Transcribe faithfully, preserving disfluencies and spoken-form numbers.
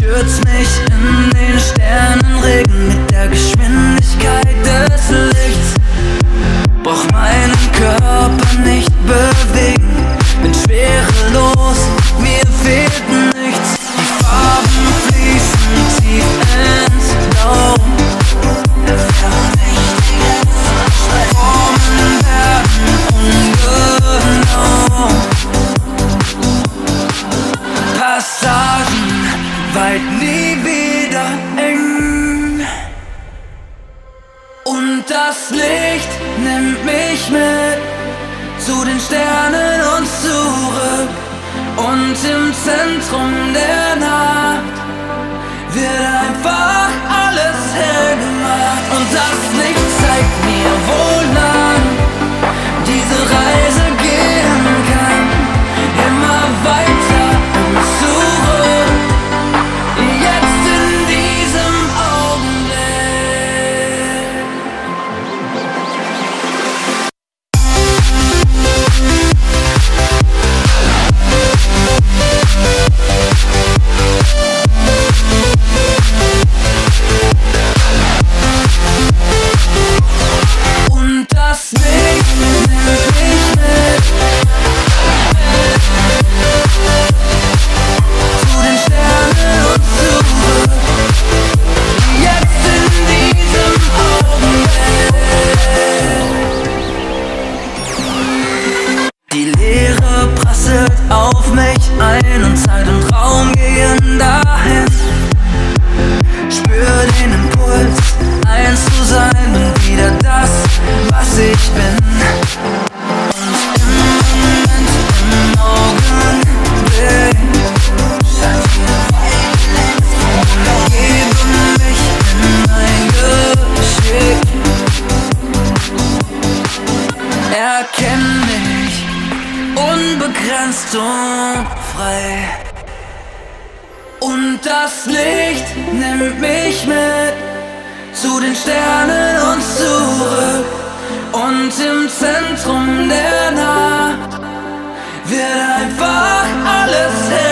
stürz mich in den Sternenregen mit der Geschwindigkeit des Lichts. Brauch meinen Körper nicht bewegen, bin schwerelos, mir fehlt nichts. Die Farben fließen tief ins Blau. Formen werden ungenau. Passagen weit, nie wieder eng. Und das Licht nimmt mich mit zu den Sternen und zurück. Und im Zentrum der Nacht wird einfach alles hell gemacht. Und das Licht zeigt mir, wo lang diese Reise gehen kann. Immer weiter und zurück, jetzt in diesem Augenblick. Und das Licht nimmt mich mit zu den Sternen und zurück, jetzt in diesem Augenblick. Die Leere prasselt auf mich ein und Zeit und Raum gehen dahin. Spür den Impuls, eins zu sein, bin wieder das, was ich bin. Und im Moment, im Augenblick, gebe mich in mein Geschick. Erkenn mich unbegrenzt und frei. Und das Licht nimmt mich mit zu den Sternen und zurück. Und im Zentrum der Nacht wird einfach alles hell.